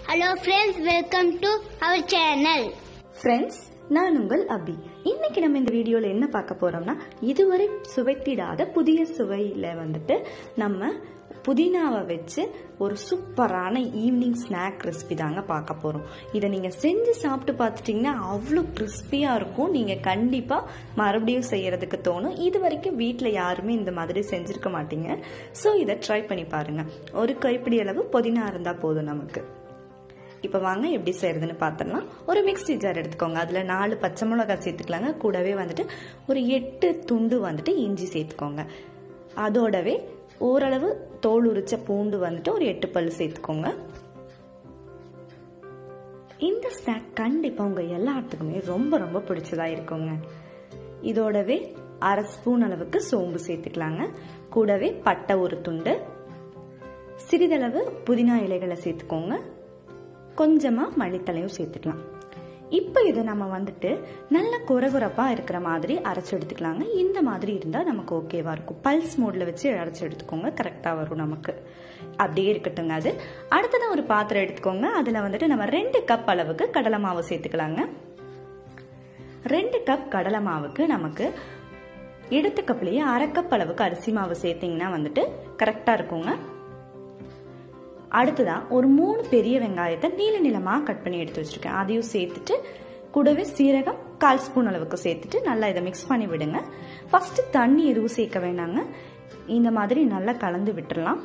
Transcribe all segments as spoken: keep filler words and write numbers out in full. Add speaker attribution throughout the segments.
Speaker 1: Hello friends, welcome to our channel.
Speaker 2: Friends, நான் உங்கள் அபி. இன்னைக்கு நம்ம இந்த வீடியோல என்ன பார்க்க போறோம்னா, இதுவரை சுவைத்திடாத புதிய சுவையில வந்துட்டு நம்ம புதினாவை வச்சு ஒரு சூப்பரான ஈவினிங் ஸ்நாக் ரெசிபி தாங்க பார்க்க போறோம். இதை நீங்க செஞ்சு சாப்பிட்டு பார்த்துட்டீங்கன்னா அவ்வளோ கிறிஸ்பியா இருக்கும். நீங்க கண்டிப்பா மறுபடியும் செய்யறதுக்கு தோணும். இது வரைக்கும் வீட்டில் யாருமே இந்த மாதிரி செஞ்சிருக்க மாட்டீங்க. ஸோ இதை ட்ரை பண்ணி பாருங்க. ஒரு கைப்பிடி அளவு புதினா இருந்தா போதும் நமக்கு. இப்போ வாங்க எப்படி செய்யறதுன்னு பார்த்துடலாம். ஒரு மிக்ஸி ஜார் எடுத்துக்கோங்க. அதில் நாலு பச்சை மிளகாய் சேர்த்துக்கலாங்க. கூடவே வந்துட்டு ஒரு எட்டு துண்டு வந்துட்டு இஞ்சி சேர்த்துக்கோங்க. அதோடவே ஓரளவு தோல் உரிச்ச பூண்டு வந்துட்டு ஒரு எட்டு பல்லு சேர்த்துக்கோங்க. இந்த ஸ்நாக் கண்டிப்பா உங்க எல்லாத்துக்குமே ரொம்ப ரொம்ப பிடிச்சதா இருக்குங்க. இதோடவே அரை ஸ்பூன் அளவுக்கு சோம்பு சேர்த்துக்கலாங்க. கூடவே பட்டை ஒரு துண்டு, சிறிதளவு புதினா இலைகளை சேர்த்துக்கோங்க. கொஞ்சமா மல்லித்தலையும் சேர்த்துக்கலாம். இப்போ இதை நம்ம வந்துட்டு நல்ல குறகுறப்பா இருக்கிற மாதிரி அரைச்சு எடுத்துக்கலாங்க. இந்த மாதிரி இருந்தா நமக்கு ஓகேவா இருக்கும். பல்ஸ் மோட்ல வச்சு அரைச்சு எடுத்துக்கோங்க, கரெக்டா வரும் நமக்கு. அப்படியே இருக்கட்டுங்க. அது அடுத்ததான் ஒரு பாத்திரம் எடுத்துக்கோங்க. அதுல வந்துட்டு நம்ம ரெண்டு கப் அளவுக்கு கடலை மாவு சேர்த்துக்கலாங்க. ரெண்டு கப் கடலை மாவுக்கு நமக்கு எடுத்த கப்லயே அரை கப் அளவுக்கு அரிசி மாவு சேர்த்தீங்கன்னா வந்துட்டு கரெக்டா இருக்குங்க. அடுத்ததா ஒரு மூணு பெரிய வெங்காயத்தை நீல நீளமா கட் பண்ணி எடுத்து வச்சிருக்கேன். அதையும் சேர்த்துட்டு கூடவே சீரகம் கால் ஸ்பூன் அளவுக்கு சேர்த்துட்டு நல்லா இதை மிக்ஸ் பண்ணி விடுங்க. ஃபர்ஸ்ட் தண்ணி எதுவும் சேர்க்க வேண்டாங்க. இந்த மாதிரி நல்லா கலந்து விட்டுறலாம்.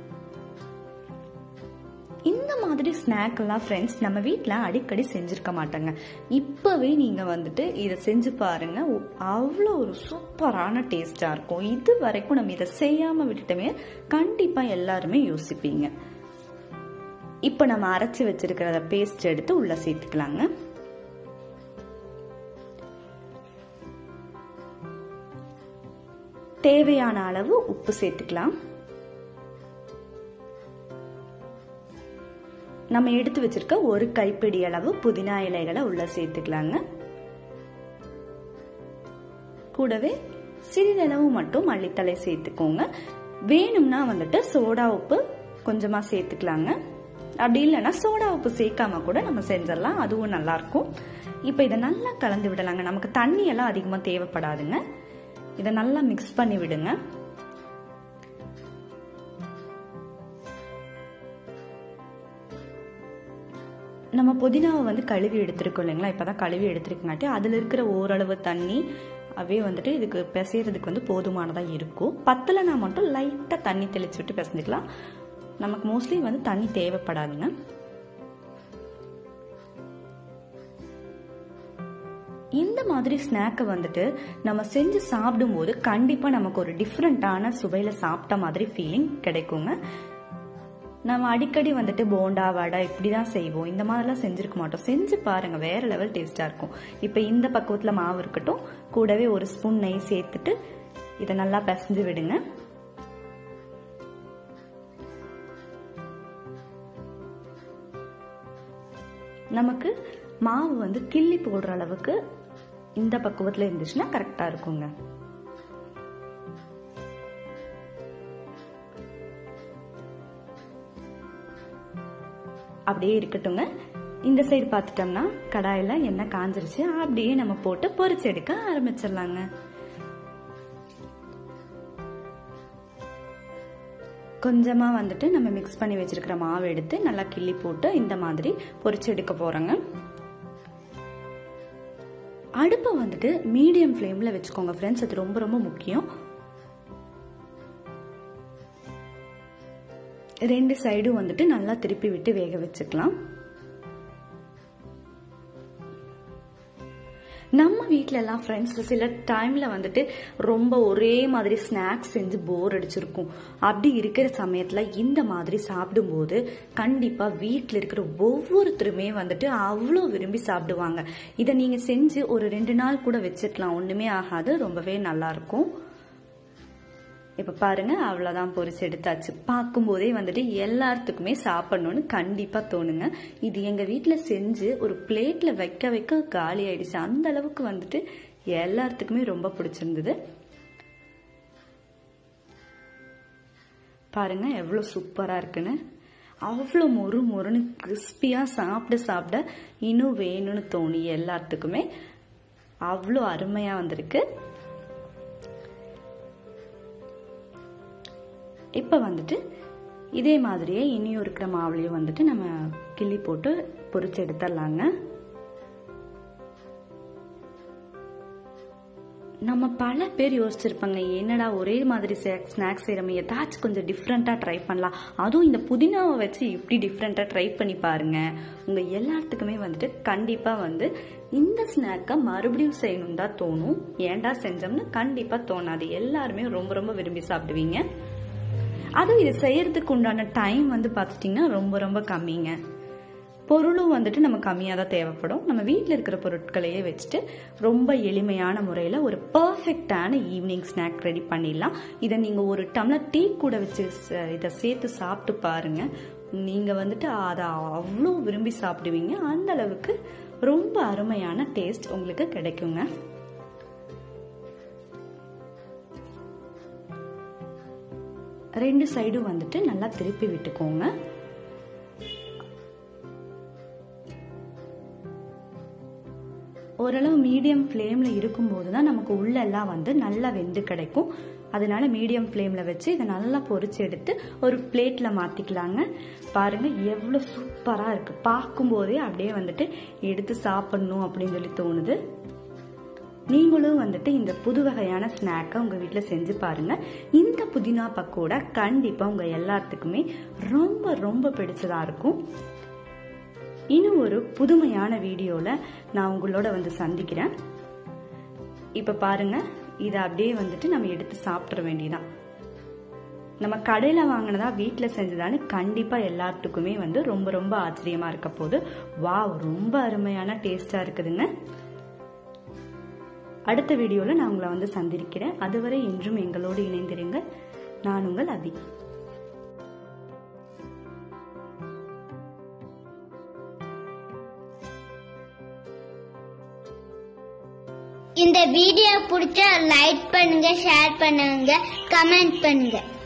Speaker 2: இந்த மாதிரி ஸ்நாக் எல்லாம் ஃப்ரெண்ட்ஸ் நம்ம வீட்டில் அடிக்கடி செஞ்சிருக்க மாட்டாங்க. இப்பவே நீங்க வந்துட்டு இதை செஞ்சு பாருங்க. அவ்வளோ ஒரு சூப்பரான டேஸ்டா இருக்கும். இது வரைக்கும் நம்ம இதை செய்யாம விட்டுட்டோமே கண்டிப்பா எல்லாருமே யோசிப்பீங்க. இப்ப நம்ம அரைச்சி வச்சிருக்கிற பேஸ்ட் எடுத்து உள்ள சேர்த்துக்கலாங்க. தேவையான அளவு உப்பு சேர்த்துக்கலாம். நம்ம எடுத்து வச்சிருக்க ஒரு கைப்பிடி அளவு புதினா இலைகளை உள்ள சேர்த்துக்கலாங்க. கூடவே சிறிதளவு மட்டும் மல்லித்தலை சேர்த்துக்கோங்க. வேணும்னா வந்துட்டு சோடா உப்பு கொஞ்சமா சேர்த்துக்கலாங்க. அப்படி இல்லைன்னா சோடா உப்பு சேர்க்காம கூட நம்ம செஞ்சிடலாம், அதுவும் நல்லா இருக்கும். இப்போ இதை நல்லா கலந்து விடலாங்க. நமக்கு தண்ணி எல்லாம் அதிகமா தேவைப்படாதுங்க. இதை நல்லா மிக்ஸ் பண்ணி விடுங்க. நம்ம புதினாவை வந்து கழுவி எடுத்துருக்கோம் இல்லைங்களா? இப்பதான் கழுவி எடுத்துருக்கங்காட்டி அதுல இருக்கிற ஓரளவு தண்ணி அவே வந்துட்டு இதுக்கு பிசைறதுக்கு வந்து போதுமானதா இருக்கும். பத்தலைனா மட்டும் லைட்டா தண்ணி தெளிச்சு விட்டு பிசைஞ்சுக்கலாம். நமக்கு மோஸ்ட்லி வந்து தண்ணி தேவைப்படாதுங்க. இந்த மாதிரி ஸ்நாக்கை வந்துட்டு நம்ம செஞ்சு சாப்பிடும் போது கண்டிப்பா நமக்கு ஒரு டிஃப்ரெண்டான சுவையில சாப்பிட்ட மாதிரி ஃபீலிங் கிடைக்குங்க. நம்ம அடிக்கடி வந்துட்டு போண்டா வடை இப்படிதான் செய்வோம். இந்த மாதிரிலாம் செஞ்சிருக்க மாட்டோம். செஞ்சு பாருங்க, வேற லெவல் டேஸ்டா இருக்கும். இப்ப இந்த பக்குவத்துல மாவு இருக்கட்டும். கூடவே ஒரு ஸ்பூன் நெய் சேர்த்துட்டு இதை நல்லா பிசைஞ்சு விடுங்க. நமக்கு மாவு வந்து கிள்ளி போடுற அளவுக்கு இந்த பக்குவத்துல இருந்துச்சுன்னா கரெக்டா இருக்குங்க. அப்படியே இருக்கட்டுங்க. இந்த சைடு பார்த்துட்டோம்னா கடாயில எண்ணெய் காஞ்சிருச்சு. அப்படியே நம்ம போட்டு பொரிச்சு எடுக்க ஆரம்பிச்சிடலாங்க. கொஞ்சமா வந்துட்டு நம்ம மிக்ஸ் பண்ணி வச்சிருக்கிற மாவு எடுத்து நல்லா கிள்ளி போட்டு இந்த மாதிரி பொரிச்சு எடுக்க போறோங்க. அடுப்பை வந்துட்டு மீடியம் ஃப்ளேம்ல வச்சுக்கோங்க ஃப்ரெண்ட்ஸ், அது ரொம்ப ரொம்ப முக்கியம். ரெண்டு சைடும் வந்துட்டு நல்லா திருப்பி விட்டு வேக வச்சுக்கலாம். நம்ம வீட்டில எல்லாம் ஃப்ரெண்ட்ஸ் சில டைம்ல வந்துட்டு ரொம்ப ஒரே மாதிரி ஸ்நாக்ஸ் செஞ்சு போர் அடிச்சிருக்கும். அப்படி இருக்கிற சமயத்துல இந்த மாதிரி சாப்பிடும் போது கண்டிப்பா வீட்டில் இருக்கிற ஒவ்வொருத்தருமே வந்துட்டு அவ்வளோ விரும்பி சாப்பிடுவாங்க. இதை நீங்க செஞ்சு ஒரு ரெண்டு நாள் கூட வச்சுக்கலாம், ஒண்ணுமே ஆகாது, ரொம்பவே நல்லா இருக்கும். இப்ப பாருங்க, அவ்வளவுதான் பொரிச்சு எடுத்தாச்சு. பார்க்கும் போதே வந்துட்டு எல்லாத்துக்குமே சாப்பிடணும்னு கண்டிப்பா தோணுங்க. இது எங்க வீட்டுல செஞ்சு ஒரு பிளேட்ல வைக்க வைக்க காலி ஆயிடுச்சு. அந்த அளவுக்கு வந்துட்டு எல்லாத்துக்குமே ரொம்ப பிடிச்சிருந்தது. பாருங்க எவ்வளவு சூப்பரா இருக்குன்னு. அவ்வளோ மொறு மொறுன்னு கிறிஸ்பியாக சாப்பிட சாப்பிட இன்னும் வேணும்னு தோணி எல்லாத்துக்குமே அவ்வளோ அருமையாக வந்திருக்கு. இப்போ வந்துட்டு இதே மாதிரியே இனியும் இருக்கிற மாவுலையும் வந்துட்டு நம்ம கிள்ளி போட்டு பொரிச்சு எடுத்துடலாங்க. நம்ம பல பேர் யோசிச்சிருப்பாங்க, என்னடா ஒரே மாதிரி ஸ்நாக்ஸ் செய்யறோமே, ஏதாச்சும் கொஞ்சம் டிஃப்ரெண்டா ட்ரை பண்ணலாம், அதுவும் இந்த புதினாவை வச்சு இப்படி டிஃப்ரெண்டா ட்ரை பண்ணி பாருங்க. உங்க எல்லாத்துக்குமே வந்துட்டு கண்டிப்பா வந்து இந்த ஸ்நாக்கை மறுபடியும் செய்யணும் தான் தோணும். ஏன்டா செஞ்சோம்னு கண்டிப்பா தோணாது. எல்லாருமே ரொம்ப ரொம்ப விரும்பி சாப்பிடுவீங்க. அதுவும் இது செய்யறதுக்கு உண்டான டைம் வந்து பார்த்துட்டிங்கன்னா ரொம்ப ரொம்ப கம்மிங்க. பொருளும் வந்துட்டு நம்ம கம்மியாக தான் தேவைப்படும். நம்ம வீட்டில் இருக்கிற பொருட்களையே வச்சுட்டு ரொம்ப எளிமையான முறையில் ஒரு பர்ஃபெக்டான ஈவினிங் ஸ்நாக் ரெடி பண்ணிடலாம். இதை நீங்கள் ஒரு டம்ளர் டீ கூட வச்சு இதை சேர்த்து சாப்பிட்டு பாருங்க. நீங்கள் வந்துட்டு அதை அவ்வளோ விரும்பி சாப்பிடுவீங்க. அந்த அளவுக்கு ரொம்ப அருமையான டேஸ்ட் உங்களுக்கு கிடைக்குங்க. ரெண்டு சைடும் வந்துட்டு நல்லா திருப்பி விட்டுக்கோங்க. ஓரளவு மீடியம் ஃப்ளேம்ல இருக்கும்போது தான் நமக்கு உள்ளெல்லாம் வந்து நல்லா வெந்து கிடைக்கும். அதனால மீடியம் ஃப்ளேம்ல வச்சு இதை நல்லா பொரிச்சு எடுத்து ஒரு பிளேட்ல மாத்திக்கலாங்க. பாருங்க எவ்வளவு சூப்பரா இருக்கு. பார்க்கும் போதே அப்படியே வந்துட்டு எடுத்து சாப்பிடணும் அப்படின்னு சொல்லி தோணுது. நீங்களும் வந்துட்டு இந்த புது வகையான ஸ்நாக்கை உங்க வீட்டுல செஞ்சு பாருங்க. இந்த புதினா பக்கோடா கண்டிப்பா உங்க எல்லாத்துக்குமே ரொம்ப ரொம்ப பிடிச்சதா இருக்கும். இன்னும் ஒரு புதுமையான வீடியோல நான் உங்களோட வந்து சந்திக்கிறேன். இப்ப பாருங்க, இதை அப்படியே வந்துட்டு நம்ம எடுத்து சாப்பிட வேண்டியதான். நம்ம கடையில வாங்கினதா வீட்டுல செஞ்சதான்னு கண்டிப்பா எல்லாத்துக்குமே வந்து ரொம்ப ரொம்ப ஆச்சரியமா இருக்க போது. வாவ், ரொம்ப அருமையான டேஸ்டா இருக்குதுங்க. அடுத்த வீடியோல நான் உங்களை வந்து சந்திக்கிறேன். அதுவரை இன்றும் எங்களோடு இணைந்திருங்க. நான் உங்கள் அபி.
Speaker 1: இந்த வீடியோ பிடிச்சா லைக் பண்ணுங்க, ஷேர் பண்ணுங்க, கமெண்ட் பண்ணுங்க.